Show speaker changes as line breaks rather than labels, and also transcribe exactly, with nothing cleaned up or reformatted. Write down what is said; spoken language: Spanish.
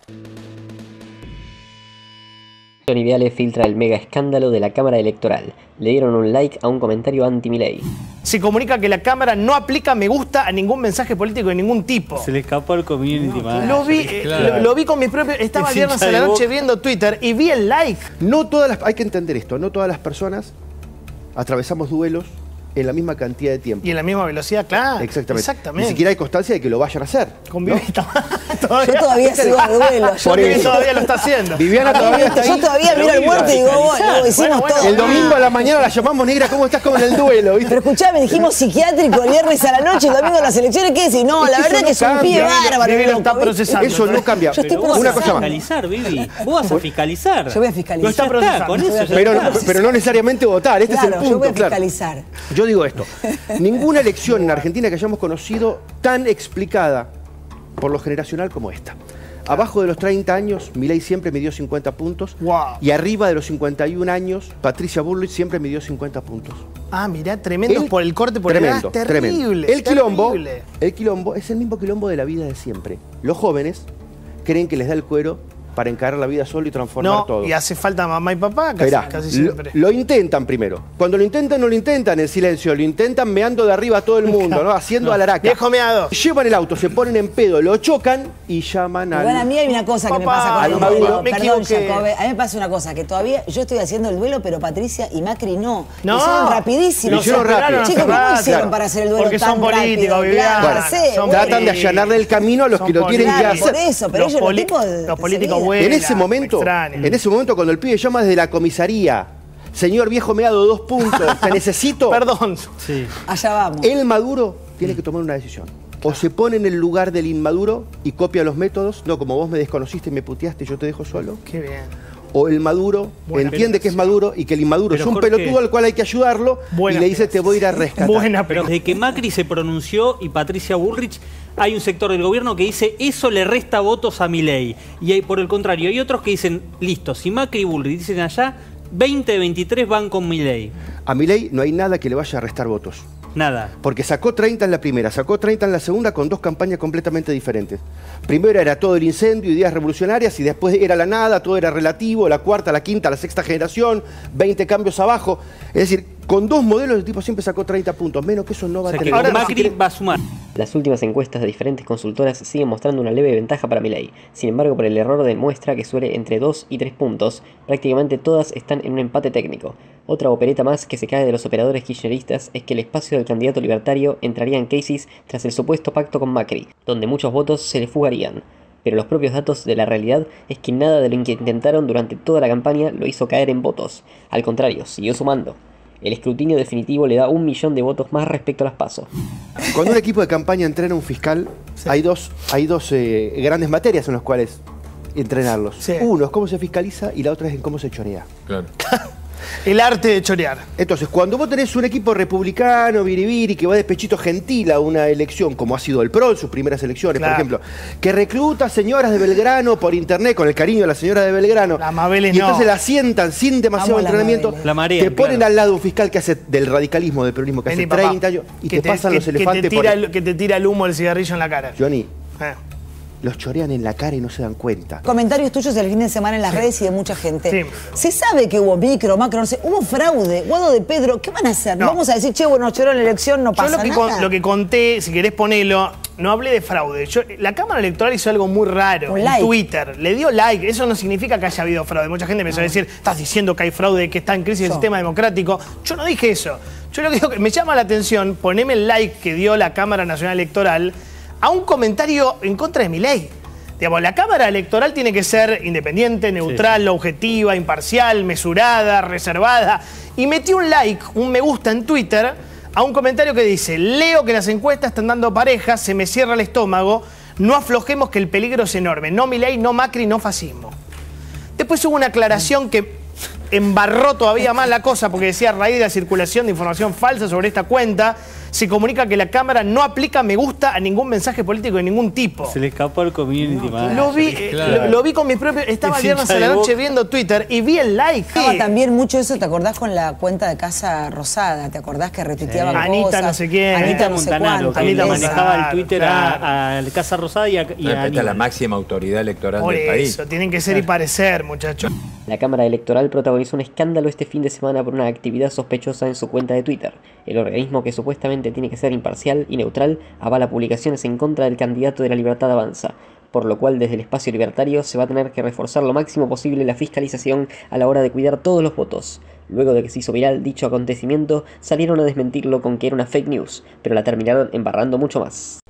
Johnny Viale filtra el mega escándalo de la Cámara Electoral. Le dieron un like a un comentario anti-Milei.
Se comunica que la Cámara no aplica me gusta a ningún mensaje político de ningún tipo.
Se le escapó al community
no,
manager.
Lo vi, eh, claro. lo, lo vi con mis propios... Estaba el viernes a la noche viendo Twitter y vi el like.
No todas las... Hay que entender esto. No todas las personas atravesamos duelos en la misma cantidad de tiempo.
Y en la misma velocidad, claro.
Exactamente.
Exactamente.
Ni siquiera hay constancia de que lo vayan a hacer.
Con Vivi, ¿no?
¿Todavía? Yo todavía sigo a duelo.
Yo Vivi todavía lo está haciendo.
Viviana todavía está ahí.
Yo todavía miro el muerto y digo, bueno, lo hicimos bueno, bueno, todo.
El domingo a la mañana la llamamos, negra, ¿cómo estás con el duelo? ¿Viste?
Pero escuchame, dijimos psiquiátrico el viernes a la noche, el domingo a las elecciones, ¿qué decís? No,
es
la
que
verdad
no
que es un
cambia.
pibe bárbaro.
Vivi lo está procesando.
Eso no cambia.
Yo estoy
Pero vos
una
vas
cosa
a
más.
fiscalizar, Vivi. Vos vas a fiscalizar.
Yo voy a fiscalizar.
Lo está procesando. Con eso ya
pero,
está.
pero no necesariamente votar, este
claro,
es el punto.
Yo voy a
claro.
fiscalizar.
Yo digo esto. Ninguna elección en Argentina que hayamos conocido tan explicada por lo generacional como esta. Abajo de los treinta años, Milei siempre midió cincuenta puntos.
Wow.
Y arriba de los cincuenta y un años, Patricia Bullrich siempre midió cincuenta puntos.
Ah, mirá, tremendo el, por el corte por
tremendo,
el gas, terrible.
Tremendo. El quilombo,
terrible.
el quilombo es el mismo quilombo de la vida de siempre. Los jóvenes creen que les da el cuero para encarar la vida solo y transformar
no,
todo.
Y hace falta mamá y papá casi,
Esperá,
casi siempre.
Lo, lo intentan primero. Cuando lo intentan, no lo intentan en silencio, lo intentan meando de arriba a todo el mundo, ¿no? Haciendo
no.
alaraca.
Viejo meado.
Llevan el auto, se ponen en pedo, lo chocan y llaman al...
Bueno, a mí hay una cosa que
papá,
me pasa con el
Maduro.
duelo.
Me
Perdón,
equivoqué.
Jacobe. A mí me pasa una cosa, que todavía yo estoy haciendo el duelo, pero Patricia y Macri no.
No.
Lo hicieron rapidísimo.
Lo hicieron rápido.
Chicos, ¿cómo
Claro.
hicieron para hacer el duelo
Porque
tan
son políticos,
rápido?
Viviana.
Claro,
Bueno,
sé,
son
bueno.
Tratan de allanarle el camino a los
Son
que lo tienen que
Claro,
hacer.
por eso, pero
Los
ellos
poli-
los tipos...
Los políticos
enseguida.
vuelan.
En ese momento,
extrañan.
en ese momento cuando el pibe llama desde la comisaría, señor viejo meado, dos puntos, te necesito.
Perdón.
Sí.
Allá vamos.
El maduro tiene que tomar una decisión. O se pone en el lugar del inmaduro y copia los métodos, no, como vos me desconociste y me puteaste, yo te dejo solo.
Qué bien.
O el maduro
Buena
entiende que es maduro y que el inmaduro
Pero
es un
Jorge,
pelotudo al cual hay que ayudarlo
buena
y le dice te voy a ir a rescatar.
Buena,
Pero desde que Macri se pronunció y Patricia Bullrich, hay un sector del gobierno que dice eso le resta votos a Milei. Y hay, por el contrario, hay otros que dicen, listo, si Macri y Bullrich dicen allá, veinte de veintitrés van con Milei.
A Milei no hay nada que le vaya a restar votos.
Nada.
Porque sacó treinta en la primera, sacó treinta en la segunda con dos campañas completamente diferentes. Primero era todo el incendio, ideas revolucionarias, y después era la nada, todo era relativo, la cuarta, la quinta, la sexta generación, veinte cambios abajo. Es decir, con dos modelos el tipo siempre sacó treinta puntos, menos que eso no va
O sea
a
que
tener.
ahora Macri va a sumar.
Las últimas encuestas de diferentes consultoras siguen mostrando una leve ventaja para Milei. Sin embargo, por el error de muestra que suele entre dos y tres puntos, prácticamente todas están en un empate técnico. Otra opereta más que se cae de los operadores kirchneristas es que el espacio del candidato libertario entraría en crisis tras el supuesto pacto con Macri, donde muchos votos se le fugarían. Pero los propios datos de la realidad es que nada de lo que intentaron durante toda la campaña lo hizo caer en votos. Al contrario, siguió sumando. El escrutinio definitivo le da un millón de votos más respecto a las PASO.
Cuando un equipo de campaña entrena a un fiscal, sí. hay dos, hay dos eh, grandes materias en las cuales entrenarlos.
Sí.
Uno es cómo se fiscaliza y la otra es en cómo se chorea.
Claro.
El arte de chorear.
Entonces, cuando vos tenés un equipo republicano, biribiri, que va de pechito gentil a una elección, como ha sido el P R O en sus primeras elecciones,
claro.
por ejemplo, que recluta señoras de Belgrano por internet, con el cariño de la señora de Belgrano,
la Mabeles
y entonces
no.
la sientan sin demasiado
Vamos
entrenamiento,
la Marea,
te ponen
claro.
al lado un fiscal que hace del radicalismo, del peronismo, que
Vení,
hace
papá,
treinta años, y
que
te,
te
pasan
que,
los elefantes
que te, tira
por...
el, que te tira el humo del cigarrillo en la cara.
Johnny,
Eh.
los chorean en la cara y no se dan cuenta.
Comentarios tuyos el fin de semana en las
sí.
redes y de mucha gente.
Sí.
Se sabe que hubo micro, macro, no sé, hubo fraude. Guado de Pedro, ¿qué van a hacer?
No.
Vamos a decir, che, bueno, choró la elección, no
Yo
pasa
lo que,
nada.
con, lo que conté, si querés ponelo, no hablé de fraude. Yo, la Cámara Electoral hizo algo muy raro
Un
en
like.
Twitter. Le dio like. Eso no significa que haya habido fraude. Mucha gente me suele decir, estás diciendo que hay fraude, que está en crisis el
Yo.
sistema democrático. Yo no dije eso. Yo lo que digo que me llama la atención, poneme el like que dio la Cámara Nacional Electoral a un comentario en contra de Milei. Digamos, la Cámara Electoral tiene que ser independiente, neutral, sí, sí. objetiva, imparcial, mesurada, reservada. Y metió un like, un me gusta en Twitter a un comentario que dice: leo que las encuestas están dando parejas, se me cierra el estómago, no aflojemos que el peligro es enorme. No Milei, no Macri, no fascismo. Después hubo una aclaración que embarró todavía más la cosa porque decía: a raíz de la circulación de información falsa sobre esta cuenta, se comunica que la Cámara no aplica me gusta a ningún mensaje político de ningún tipo.
Se le escapó al community manager.
Lo vi, eh,
claro.
lo, lo vi con mis propios... Estaba
Es
viernes
hincha
a la
de
noche
Boca.
viendo Twitter y vi el like.
Estaba también mucho eso, ¿te acordás con la cuenta de Casa Rosada? ¿Te acordás que retuiteaban cosas?
Anita no sé quién.
Anita
Anita
no sé
Montanaro,
cuánto.
que la
Anita
manejaba el
Montanaro,
Twitter
claro.
a, a Casa Rosada y a, y a
Respeta la
Aníbal.
máxima autoridad electoral
Por
del país.
eso, tienen que ser y parecer, muchachos.
La Cámara Electoral protagonizó un escándalo este fin de semana por una actividad sospechosa en su cuenta de Twitter. El organismo, que supuestamente tiene que ser imparcial y neutral, avala publicaciones en contra del candidato de la Libertad Avanza, por lo cual desde el espacio libertario se va a tener que reforzar lo máximo posible la fiscalización a la hora de cuidar todos los votos. Luego de que se hizo viral dicho acontecimiento, salieron a desmentirlo con que era una fake news, pero la terminaron embarrando mucho más.